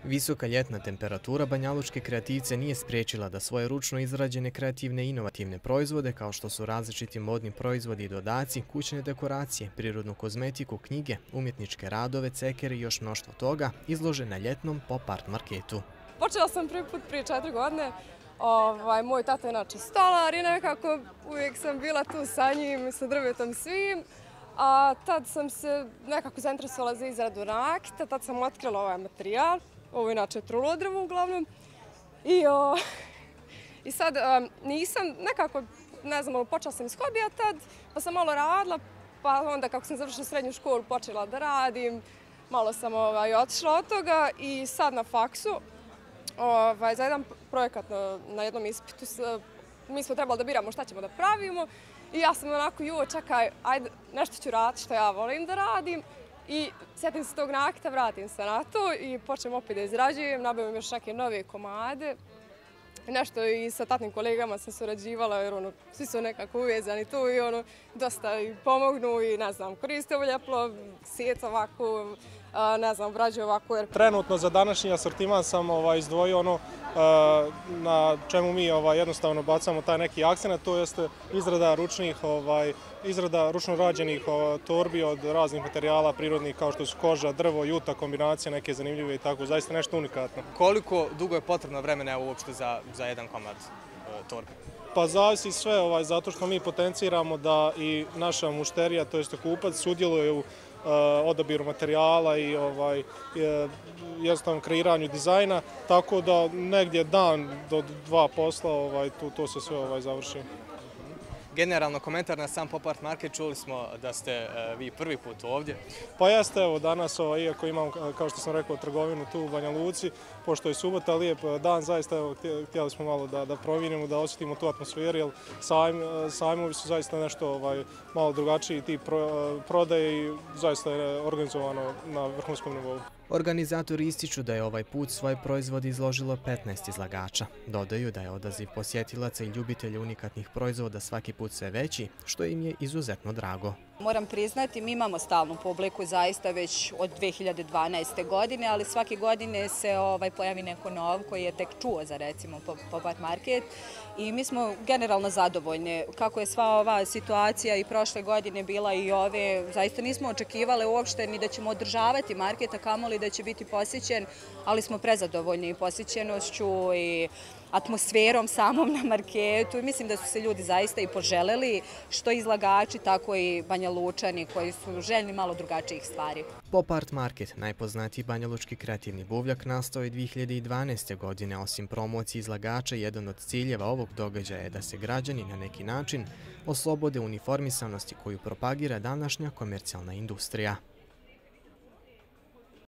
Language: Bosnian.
Visoka ljetna temperatura banjalučke kreativce nije spriječila da svoje ručno izrađene kreativne i inovativne proizvode, kao što su različiti modni proizvodi i dodaci, kućne dekoracije, prirodnu kozmetiku, knjige, umjetničke radove, cekere i još mnoštvo toga, izlože na ljetnom pop-art marketu. Počela sam prvi put prije 4 godine. Moj tata je inače stolar i nekako uvijek sam bila tu sa njim, sa drvetom svim. A tad sam se nekako zainteresovala za izradu nakita, tad sam otkrila ovaj materijal. Ovo je inače trulo drvo uglavnom. I sad nisam nekako, ne znam, počela sam iz hobija tad, pa sam malo radila, pa onda kako sam završila srednju školu počela da radim, malo sam otišla od toga i sad na faksu za jedan projekat na jednom ispitu mi smo trebali da biramo šta ćemo da pravimo i ja sam onako, čekaj, ajde, nešto ću raditi što ja volim da radim. I sjetim se tog nakita, vratim se na to i počnem opet da izrađujem, nabavim još neke nove komade. Nešto i sa tatnim kolegama sam surađivala jer svi su nekako uvezani tu i dosta i pomognu i ne znam, koriste ovo ljeplo, sjet ovako, ne znam, obrađuju ovako. Trenutno za današnji asortiman sam izdvojio ono na čemu mi jednostavno bacamo taj neki akcent, to jeste izrada ručno rađenih torbi od raznih materijala prirodnih kao što su koža, drvo, juta, kombinacije neke zanimljive i tako, zaista nešto unikatno. Koliko dugo je potrebno vremena uopšte za jedan komad torbe? Pa zavisi sve, zato što mi potenciramo da i naša mušterija, to jest kupac, sudjeluje u odabiru materijala i jednostavnom kreiranju dizajna, tako da negdje dan do 2 posla to se sve završi. Generalno komentar na sam pop-art market, čuli smo da ste vi prvi put ovdje. Pa jeste, evo danas, iako imam, kao što sam rekao, trgovinu tu u Banja Luci, pošto je subota, lijep dan, zaista htjeli smo malo da promijenimo, da osjetimo tu atmosferu, jer sajmovi su zaista nešto malo drugačiji tip prodaje i zaista je organizovano na vrhunskom nivou. Organizatori ističu da je ovaj put svoje proizvode izložilo 15 izlagača. Dodaju da je odaziv posjetilaca i ljubitelja unikatnih proizvoda svaki put sve veći, što im je izuzetno drago. Moram priznati, mi imamo stalnu publiku zaista već od 2012. godine, ali svake godine se pojavi neko nov koji je tek čuo za recimo pop-art market i mi smo generalno zadovoljni. Kako je sva ova situacija i prošle godine bila i ove, zaista nismo očekivali uopšte ni da ćemo održavati market, a kamoli da će biti posjećen, ali smo prezadovoljni i posjećenošću i atmosferom samom na marketu i mislim da su se ljudi zaista i poželeli, što izlagači, tako i Banjalučani koji su željni malo drugačijih stvari. Pop-art market, najpoznatiji banjalučki kreativni buvljak, nastao je 2012. godine. Osim promocije izlagača, jedan od ciljeva ovog događaja je da se građani na neki način oslobode uniformisanosti koju propagira današnja komercijalna industrija.